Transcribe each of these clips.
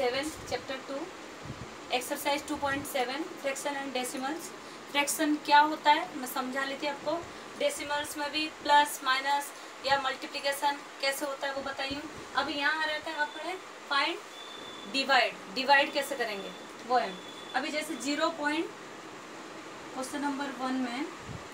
7 chapter 2 exercise 2.7 fraction and decimals. Fraction क्या होता है मैं समझा लेती हूँ आपको। डेसिमल्स में भी प्लस माइनस या मल्टीप्लिकेशन कैसे होता है वो बताइए। अभी यहाँ आ रहता है आपने फाइंड डिवाइड कैसे करेंगे वो है। अभी जैसे 0 पॉइंट क्वेश्चन नंबर 1 में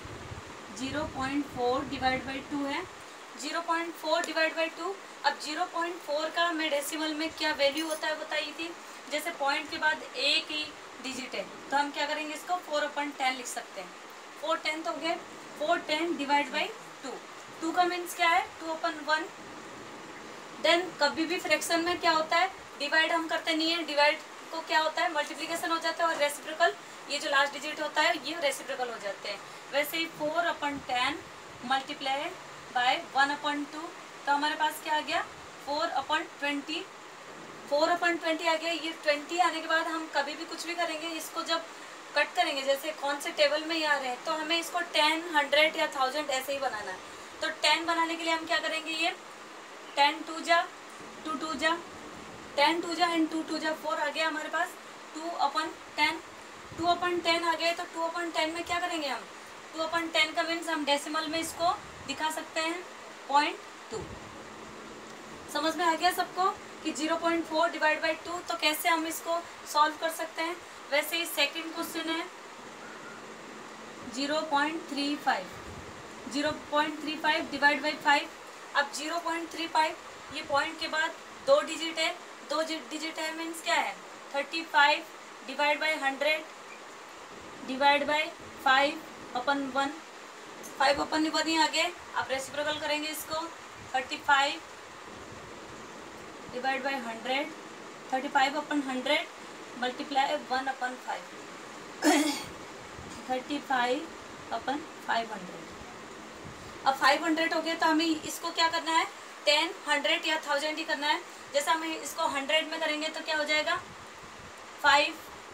0.4 डिवाइड बाई 2 है। 0.4 डिवाइड बाई 2। अब 0.4 का मैं डेसिमल में क्या वैल्यू होता है बताई थी। जैसे पॉइंट के बाद एक ही डिजिट है तो हम क्या करेंगे इसको 4/10 लिख सकते हैं। 4/10 हो गया। 4/10 डिवाइड बाई 2 का मीन्स क्या है 2/1। देन कभी भी फ्रैक्शन में क्या होता है डिवाइड हम करते नहीं है। डिवाइड को क्या होता है मल्टीप्लिकेशन हो जाता है और रेसिप्रोकल ये जो लास्ट डिजिट होता है ये रेसिप्रोकल हो जाते हैं। वैसे ही 4/10 मल्टीप्लाई बाय 1/2 तो हमारे पास क्या आ गया 4/20। 4/20 आ गया। ये 20 आने के बाद हम कभी भी कुछ भी करेंगे इसको जब कट करेंगे जैसे कौन से टेबल में यहाँ रहे तो हमें इसको 10, 100 या 1000 ऐसे ही बनाना है। तो 10 बनाने के लिए हम क्या करेंगे ये 10 2 जा 2 2 जा 10 2 जा एंड 2 2 जा 4 आ गया हमारे पास 2/10। 2/10 आ गए तो 2/10 में क्या करेंगे हम 2/10 का मीन्स हम डेसिमल में इसको दिखा सकते हैं 0.2। समझ में आ गया सबको कि 0.4 डिवाइड बाई 2 तो कैसे हम इसको सॉल्व कर सकते हैं। वैसे ही सेकंड क्वेश्चन है 0.35 डिवाइड बाई 5। अब 0.35 ये पॉइंट के बाद दो डिजिट है। दो डिजिट है मीन्स क्या है 35 डिवाइड बाई 100 डिवाइड बाई 5/1। 5/1 ही आगे आप रेसिप्रोकल करेंगे इसको 35 डिवाइड बाई 100 35/100 मल्टीप्लाई 1/5 35/500। अब 500 हो गया तो हमें इसको क्या करना है 10, 100 या 1000 ही करना है। जैसे हम इसको 100 में करेंगे तो क्या हो जाएगा 5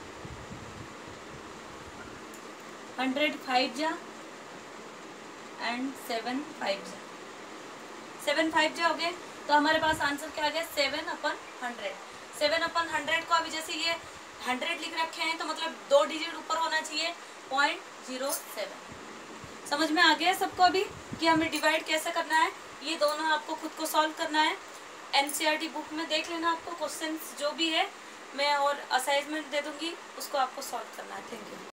100 5 जा एंड 7 5 जा 7 5 जा हो गए तो हमारे पास आंसर क्या आ गया 7/100। 7/100 को अभी जैसे ये 100 लिख रखे हैं तो मतलब दो डिजिट ऊपर होना चाहिए 0.07। समझ में आ गया सबको अभी कि हमें डिवाइड कैसे करना है। ये दोनों आपको खुद को सॉल्व करना है। एनसीईआरटी बुक में देख लेना आपको क्वेश्चंस जो भी है मैं और असाइनमेंट दे दूंगी उसको आपको सॉल्व करना है। Thank you.